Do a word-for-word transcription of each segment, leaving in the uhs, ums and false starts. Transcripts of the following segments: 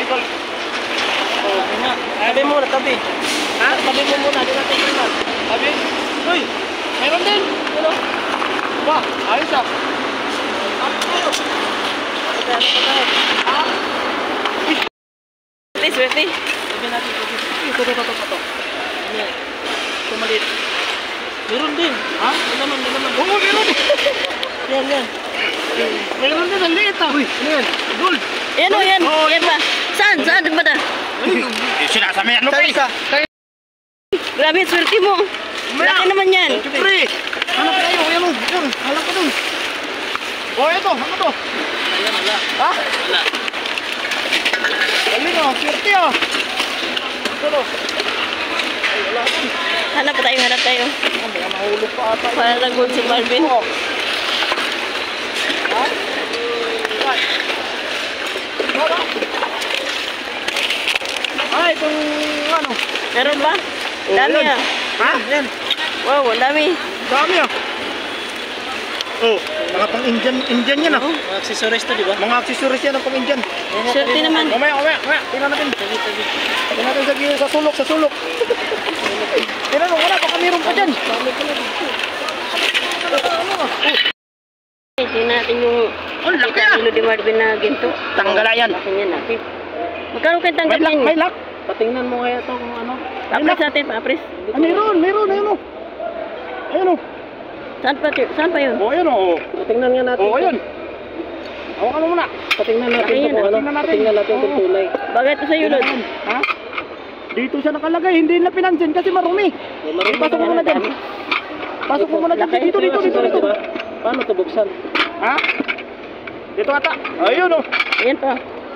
idol. Oh, nga. Tabi mo na, tabi. Ha? Tabi mo muna, di natin tingnan. Tabi? Uy, mayroon din. Ano? Ba, ayos ah. Ha? Please, ready? Sabi natin ito. Ito, ito, ito, ito. Ano? Ito maliit. Meron din. Ha? May naman, may naman. Oo, meron. Yan, yan. Meron din, ang liit ah. Uy, ano yan? Gold. Yan o, yan. Yan ba? Saan? Saan ba na? Sinasabi ano pa isa? Grabe, swerte mo. Laki naman yan. Siyempre. Ano pa tayo? Ayan o. Yan. Halang ka dun. O, ito. Ano to? Ayan, wala. Ha? Wala. Galing o. Swerte o. Ito to. Ay, wala dun. Hanap tayo, hanap tayo. May mahulog pa ata. Para lang gold si Marvin. Ha? Wala. Ah, itong ano? Meron ba? Oh, Dami yan. ah. Ha? Yan. Wow, ang dami. Dami ah. Oh, mga pang Indian, Indian yan ah. Mga accessories to, di ba? Mga accessories yan ang pang Indian. Swerte naman. Mamaya, mamaya, mamaya. Tingnan natin. Tingnan natin sa, sa sulok, sa sulok. Tingnan mo, wala. Baka meron pa dyan. Tingnan natin yung Oh, laki kita ah. nilo di Marvin na ginto. Tanggalayan. Laki niyan natin. Magkano kayo tanggap May lock, niyan? may lock. Patingnan mo kaya ito kung ano. Pa-apres natin, pa-apres. Ah, meron, meron, ayun o. Ayun o. Saan pa, saan pa yun? O, ayun o. Patingnan nga natin. O, ayun. Hawakan mo muna. Patingnan natin Laki yan, kung ah. ano. Tingnan natin. Patingnan natin kung Oo. tunay. Bagay ito sa'yo, Lord. Ha? Dito siya nakalagay, hindi na pinansin kasi marumi. Eh, marami Pasok mo na muna yan. dyan. Pasok mo muna dyan. Laki. Dito, dito, dito, dito. Diba? Paano ito buksan? Ha? Dito ata. Ayun o. Ayan pa.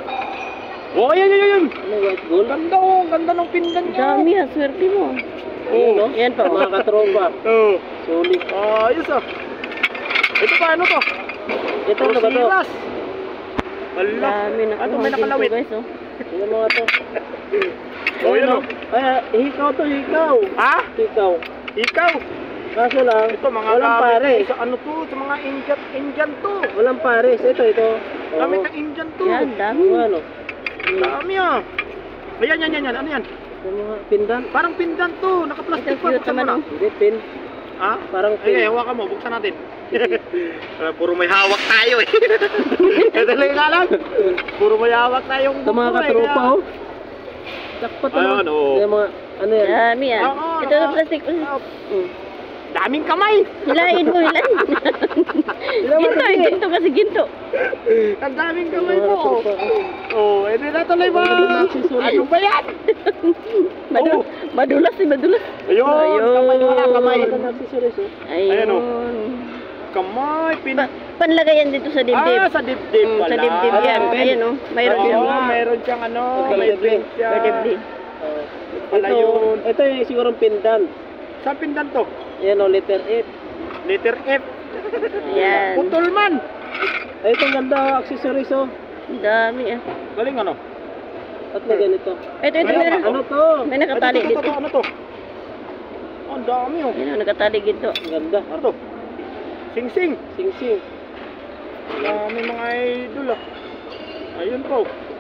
O, ayun, ayun, ayun. Ano, white gold? Ganda o, ganda ng pindan niya. Dami ah, swerte mo. Oo, no? Ayan pa. Mga katropa. Oo. Sulit. Ayos ah. Ito pa, ano to? Ito, ano ba ito? Rosilas. Ala. Dami na. Ano, may nakalawit. guys, oh. Tingnan mo nga ito. O, yun o. Ay, hikaw to, hikaw. Ha? Hikaw. Ikaw. Kaso lang, Ito, mga walang gamit pare. Sa ano to? Sa mga Indian, Indian to. Walang pares. Ito, ito. Gamit Oo. ng Indian to. Yan, dami. Ano, ano? Dami ah. Ayan, yan, yan, yan. Ano yan? Yung mga pindan. Parang pindan to. Naka-plastic Ito, pa. cute Buksan mo naman, na. oh. Hindi, pin. Ha? Parang Ay, pin. ay, hawakan mo. Buksan natin. Ah, puro may hawak tayo eh. Ito lang nga lang. Puro may hawak tayong Ito mga buko, eh, katropa, kaya- oh. Jackpot, ano? Ayun, oh. Yung mga, ano yan? Dami ah. Oo, Ito naka- na plastic. plastic. Ah, Mm. Daming kamay. Hilahin mo, hilahin. Ginto, eh, ginto kasi ginto. Ang daming kamay Yung mga mo. katropa, Oh, oh. edi na tuloy ba? Ano ba yan? Madu Oh. Madulas eh, madulas. Ayun, kamay wala kamay. Ito na accessories, oh. Ayun. Ayan, oh. Kamay, pin... Pa panlagayan dito sa dibdib. Ah, sa dibdib Mm, pala. sa dibdib yan. Ah, Ayan oh. Mayroon Oo, yan. mayroon siyang ano, Okay, may okay. pin siya. Sa dibdib. Oh. Pala Ito, yun. ito yung siguro pindan. Saan pindan to? Yan o, letter F. Letter F. Ayan. Putol man. Ay, itong ganda accessories, oh. Ang dami ah. Galing ano? At na ganito. Ito, ito, Ayan, meron. Ano to? May nakatali Ito, ito, dito. ito, ano to? Oh, ang dami oh. Ayan oh, nakatali dito. Ang ganda. Ano to? Sing sing. Sing sing. Ang dami mga idol ah. Ayun po.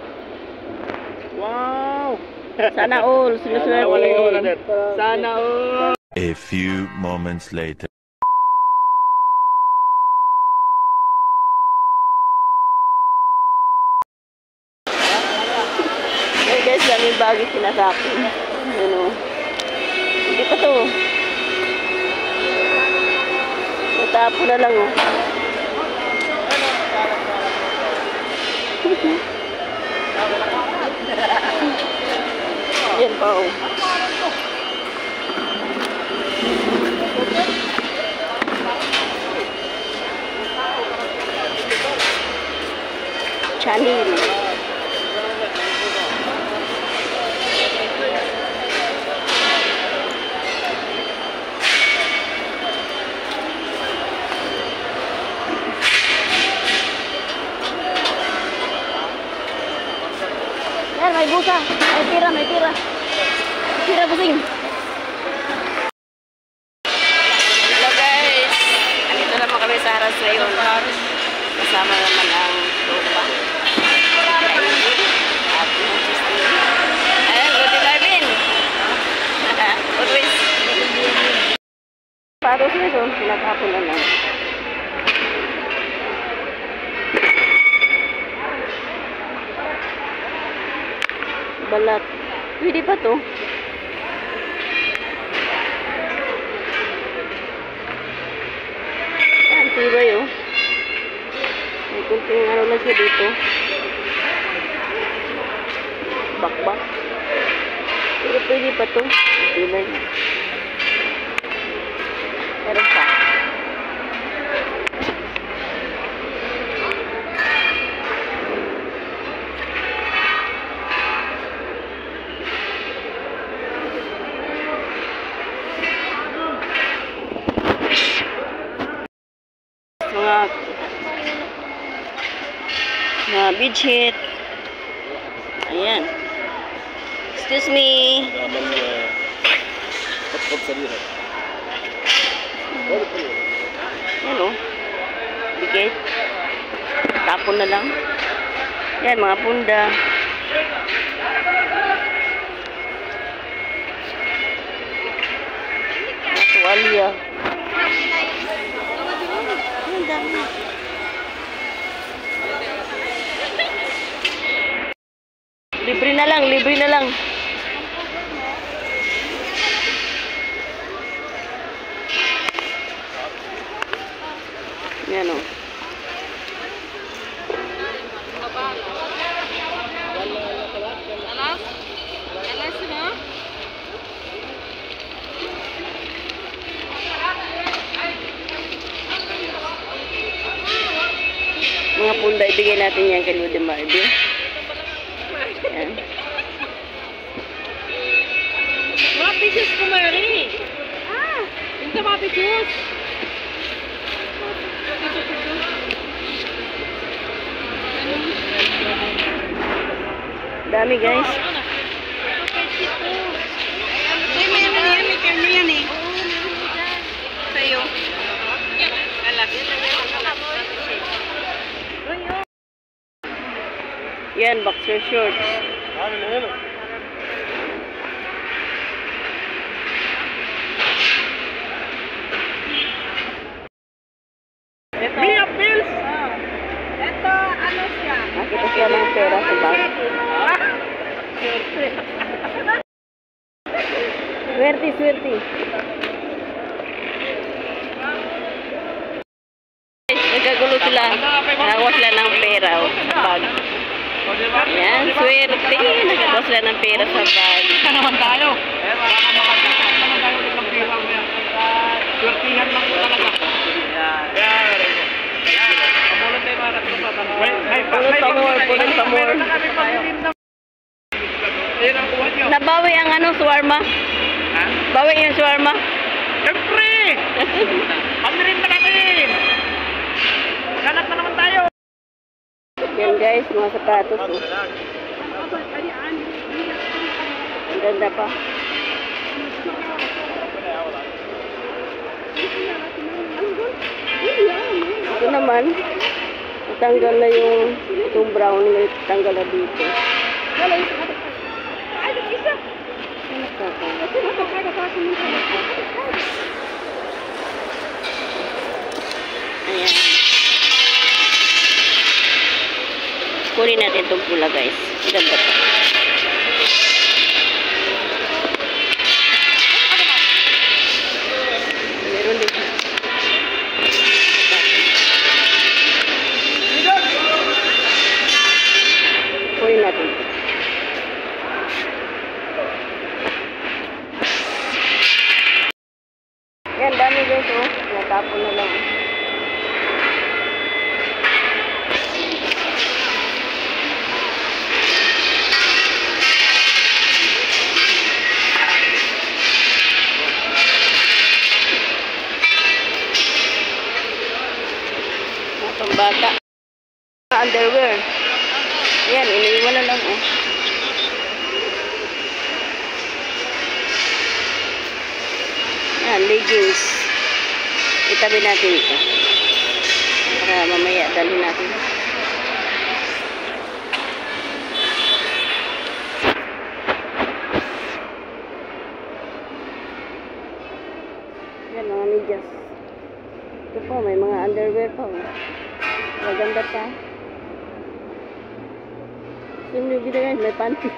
Wow. Sana all. Sana wala yung wala Sinuswerte. din. Sana all. A few moments later. Hey guys, daming bagay sinasapin. Ano? Hindi pa to. Natapo na lang oh. Yan pa oh. Chanel. Yan, may busa. May pira, may pira. Pira busing. Hello guys. Andito naman kami sa Haras ngayon. Kasama naman ang tropa. At Pero, pinatapon na lang. Balat. Pwede pa to. Yan, tibay oh. May kunting ano lang siya dito. Bakbak. Pero pwede pa to. Tibay. Meron pa. Mga mga bedsheet. Ayan. Excuse me. Yan o. Bigay. Tapon na lang. Yan, mga punda. Mga tuwalya. Ang dami. Libre na lang, libre na lang. Yan o. Mga punda, ibigay natin yan kay Ludi Marby. Yan. Mga pisos ko, Mary. Ah, hindi mga pisos. Dami guys. Ay, meron yan. May karne yan eh. Sa'yo. Kalas. Yan, boxer shorts. Ito. Mia Pills. Ito, ano siya? Nakita siya ng pera sa bag. Swerte, swerte. Nagkagulo sila. Nakakuha sila ng pera oh, sa bag. Yan, swerte. Nakakuha sila ng pera sa bag. Ika naman tayo. Baka makakita naman tayo ulit ng pera. Swertihan lang po talaga. Yan. Yan. Yan. Pamulot tayo mga katropa. Pulot pa more, pulot pa more. Nabawi ang ano, swarma. Ha? Bawi yung swarma. Siyempre! Pamirin pa natin! Galat na naman tayo! Yan guys, mga sapatos. Oh. Ang ganda pa. Ito naman, natanggal na yung itong brown, natanggal na dito. Ayan. Kunin natin itong pula guys. Ganda pa. Meron din. Kunin natin. Yan, dami guys oh. Natapon na lang. Pambata. Underwear. Yan, iniiwan na lang oh. Yan, leggings. Itabi natin ito. Para mamaya dalhin natin. Yan, mga medyas. Ito pa, may mga underwear pa. Oh. Maganda pa. Yung newbie na guys, may panty.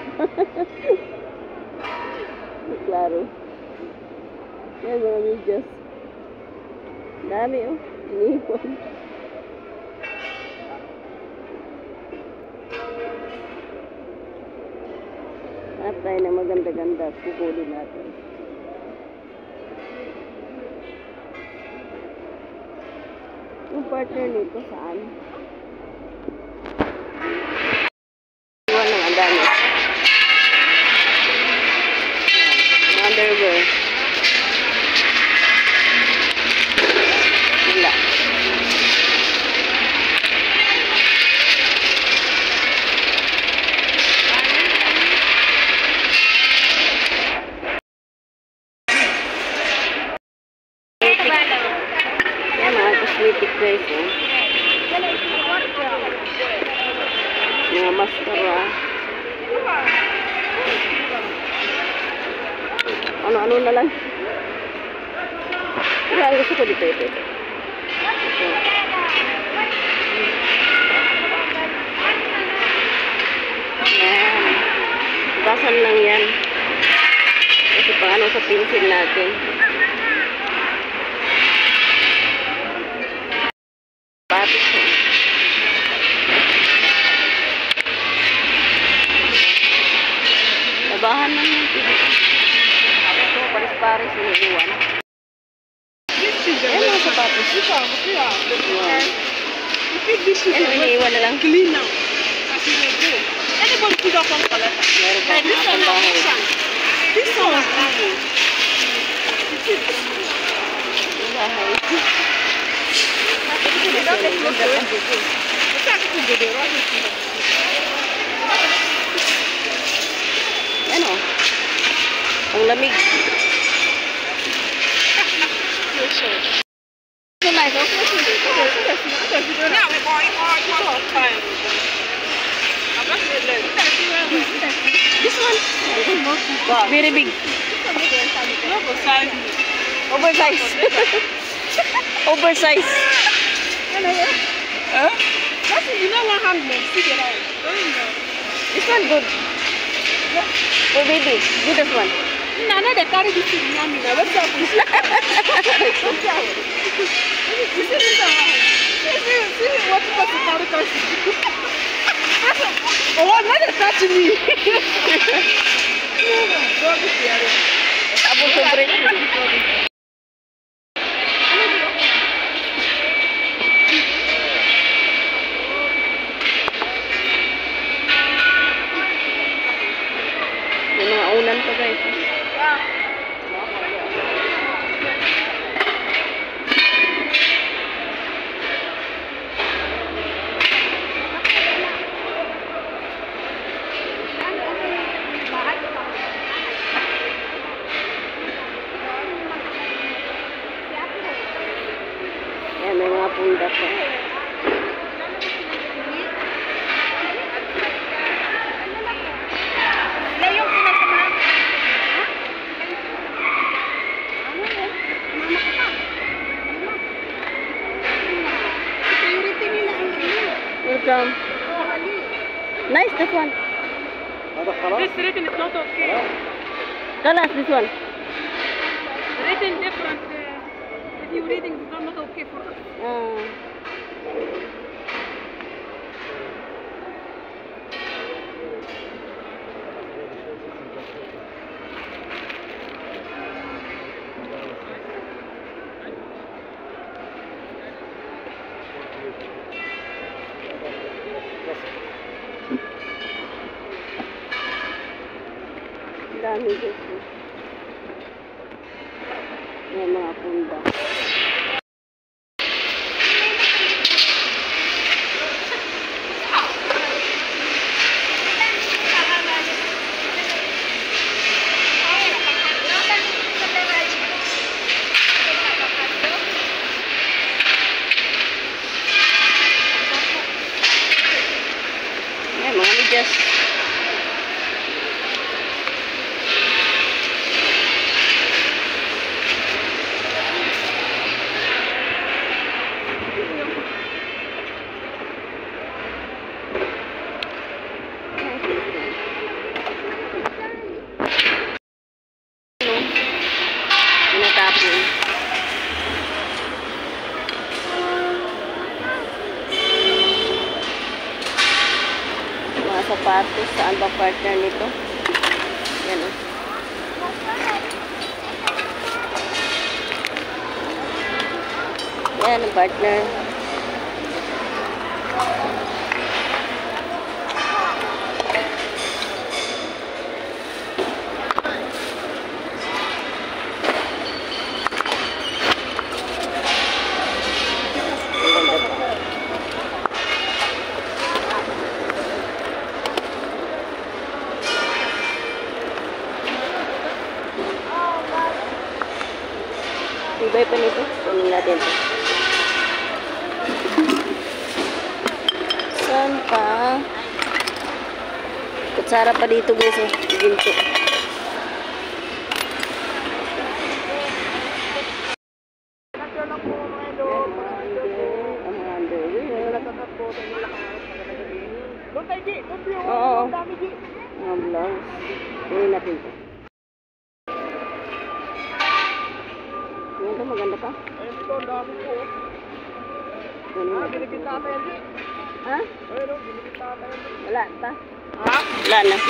Klaro. Yan mga medyas. Dami oh. Iniipon. Hanap tayo ng maganda-ganda. Kukulin natin. Yung partner nito saan? Iwan lang ang dami. Yung underwear. Wala. Yan mga cosmetic guys eh. Mga mascara. Ano-ano na lang. Ito ang gusto ko dito. Ito. Ito. Yan. Basan lang yan. Kasi pang ano sa pencil natin. Patis ko. Labahan lang yung tigit. Ito, paris-paris yung iwan. Yan mga sapatos. Wow. Yan, iniiwan na lang. Clean now. Kasi medyo. Anybody put up on color? Meron pa Like this ang one now, bahay. this one. This one was lovely. Ang bahay. Yan o. Ang lamig. So nice. This one. Very big. Oversize. Oversize. Huh? That's it, you know one hand move, see the right. This one good. Oh baby, do this one. No, no, they carry this thing near me now. What's up? You see this one? See, see what you got to carry touch. Oh, now they touch me. Oh my God, this is Tapos sobre. May mga unan pa guys. Yan, may mga punda pa. Welcome. Nice, this one. This written is not okay. Kalas, this one. Written different. Uh, if you reading, it's not okay for us. Ah. Dami guys. May mga punda. May mga medyas. sapatos. Saan ba partner nito? Yan o. Yan ang partner. Ibay pa nito. Kunin natin ito. Saan pa? Kutsara pa dito guys. Oh. Ginto. Oo. Mga blouse. Kunin natin ito. Ito, maganda pa. Ayun dito, ang dami po. Ah, binigit na tayo yan. ha? Ayun, binigit na tayo yan. Wala pa. Ha? Wala na.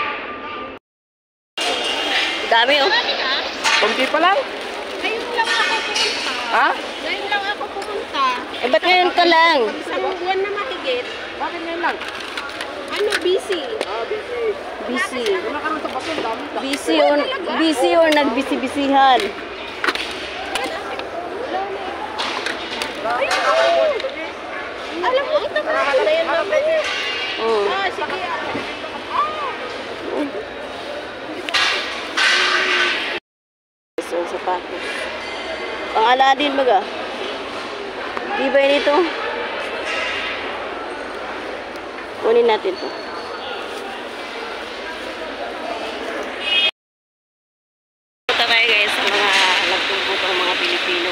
Dami oh. Kunti pa lang? Ngayon lang ako pumunta. Ha? Ngayon lang ako pumunta. Eh, ba't ngayon ka lang? Isang buwan na mahigit. Bakit ngayon lang? Ano, busy. Ah, busy. Busy. Wala ka rin sa bato, ang dami ka. Busy or, busy or nagbisi-bisihan? Alam mo, ito na na yan namin. Oh. Ah, sige. Ah. So, sapatos. Pang Aladdin baga. Di ba nito? Kunin natin to. Punta tayo guys sa mga nagtututong mga Pilipino.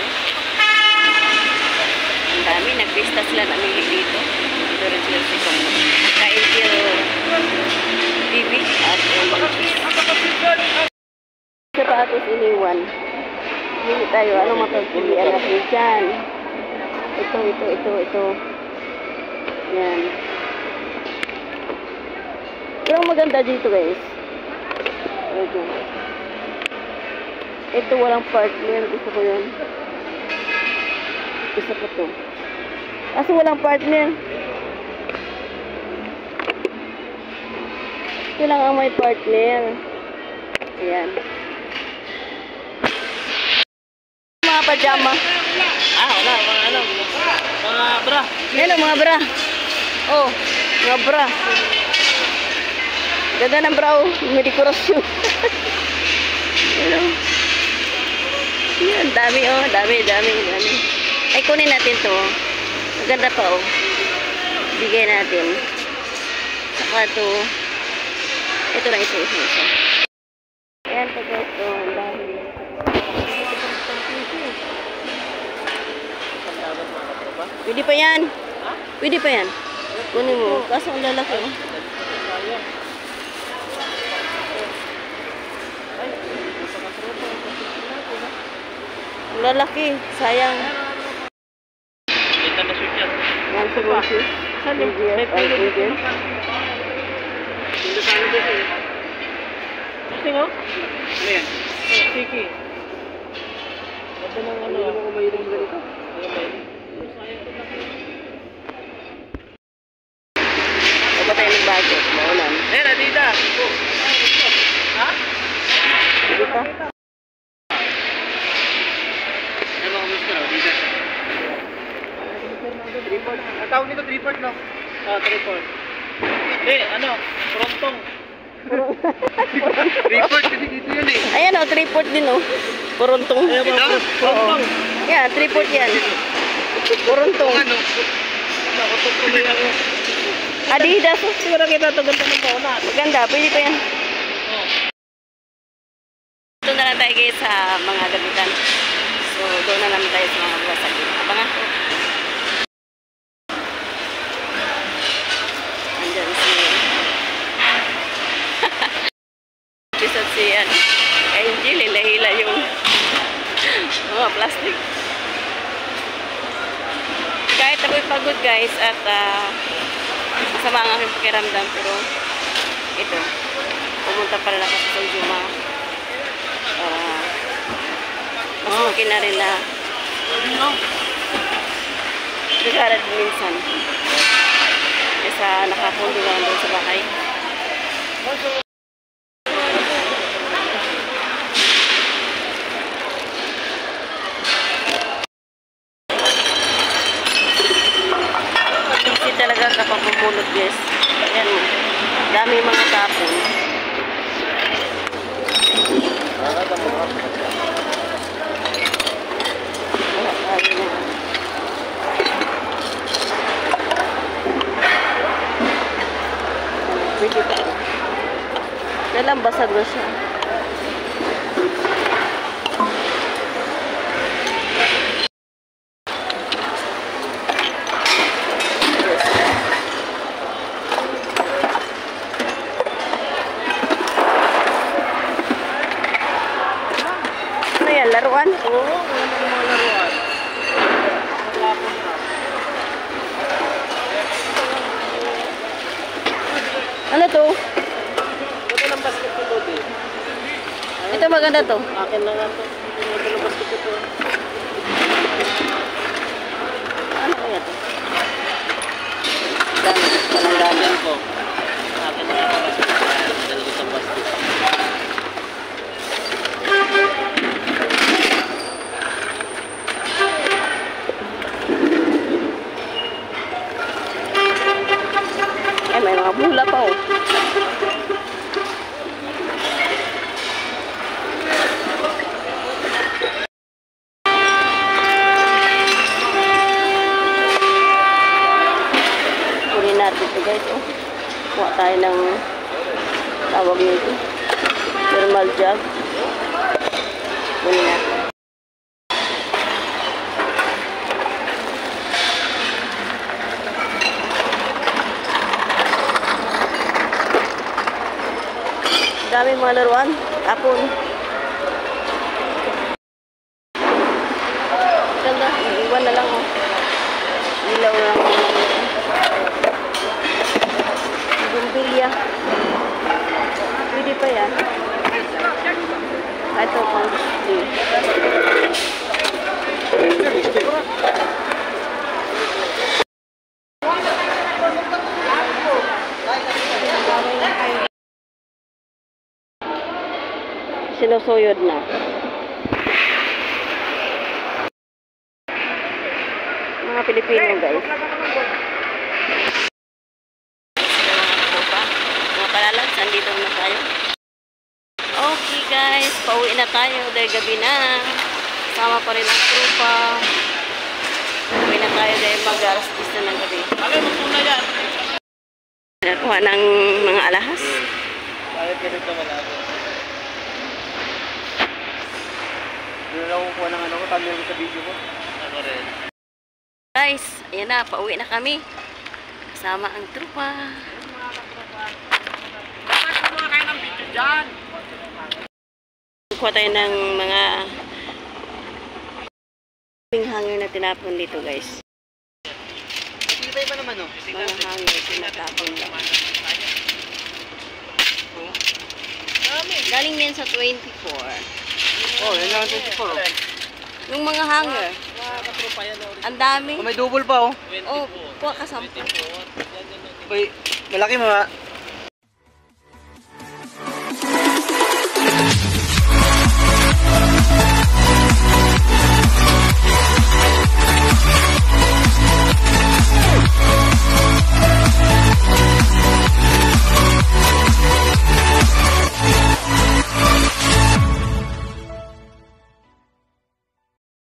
Ang dami, nagpista sila namili dito. Dito rin sila si Kongo. Kain sila bibi at yung mga cheese. Sapatos iniwan. Hindi tayo, ano mapagpilian natin dyan. Ito, ito, ito, ito. Yan. Yung maganda dito guys. Ito. Ito walang partner. Gusto ko yun. Gusto ko to. Kaso walang partner. Ito lang ang may partner. Ayan. Mga pajama. Ah, wala. Mga ano. Mga bra. Yan o, mga bra. Oh, mga bra. Ganda ng bra oh. May dekorasyon. Yan o. Yan, dami oh. Dami, dami, dami. Ay, kunin natin to. Maganda pa oh. Bigay natin. Saka to. Ito na ito. Ito, ito. Ayan po guys. Oh, ang dami. Pwede pa yan. Pwede pa yan. Kunin mo. Kaso ang lalaki oh. Ang lalaki. Sayang. Kita na shoot yan. Yan sa boxes. Saan yung Yes, may I pili think dito? yes. Hindi sa ano dito eh. Gusto mo? Ano yan? Oh, Kiki. Ganda ng ano. Hindi mo kumahiling ba dito? Ano ba yun? Huwag ba tayo nag-budget? Maulan. Eh, Radida! Ha? Hindi pa. Ano ba kamusta? Radida? Tripod. Ang tawag nito tripod, no? Ah, tripod. Eh, ano? Frontong. Tripod kasi dito yun eh. Ayan o, three-port din o. Puruntong. Ito? Frontong. Yeah, three-port yan. Puruntong. Ano? Nakutok ko na yan. Adidas. Siguro kita ito ganda ng pauna. Maganda, pwede pa yan. Oh. Doon na lang tayo guys sa mga gamitan. So, doon na lang tayo sa mga buwasag. Abangan ko. Andyan si... Pisat si yan. Angel, hila-hila yung mga plastic. Kahit ako'y pagod guys at uh, masama ang aking pakiramdam pero dito. Pumunta pala ako sa Juma. Para mas okay na rin na nag-aaral din minsan. Kesa nakapundo lang doon sa bahay. Easy talaga kapag pumulot, guys. Ayan, dami mga tapon. Pwede pa. Kailan basag na siya. Ano yan? Laruan? Oo, wala na mga laruan. Maglapon na. Ano to? Ito ng basketball load eh. Ito maganda to. Akin na nga to. Ito ng basketball. Ano kaya to? Dami. Walang dami. Akin ko. Akin na nga to basketball. Dala ko sa basketball. Eh, may mga bula pa oh. Kunin natin ito guys oh. Kuha tayo ng tawag nito. Thermal jug. Kunin natin. Dami mga laruan. Tapon. Ganda. Iwan na lang oh. Ilaw na lang. Bumbilya. Pwede pa yan. Ito pang display. Sinusuyod na. Mga Pilipino guys. Mga palalag, nandito na tayo. Okay guys, pauwi na tayo dahil gabi na. Sama pa rin ang trupa. Pauwi na tayo dahil mag-alas dis na ng gabi. Alam mo muna yan. Nakuha ng mga alahas. Ayaw ka dito wala ako. Doon ako kuha ng ano ko, tamil ko sa video ko. Ako rin. Guys, ayan na, pauwi na kami. Kasama ang trupa. Bakit kumuha kayo ng video dyan? Kuha tayo ng mga hanger na tinapon dito guys. Nakikita iba naman oh. Mga hanger tinatapon lang. Galing yan sa twenty-four. Oh, yan lang ang twenty-four oh. Yung mga hanger. Mga katropa yan oh. Ang dami. Oh, may double pa oh. Oh, kuha ka sample. Uy, malaki mga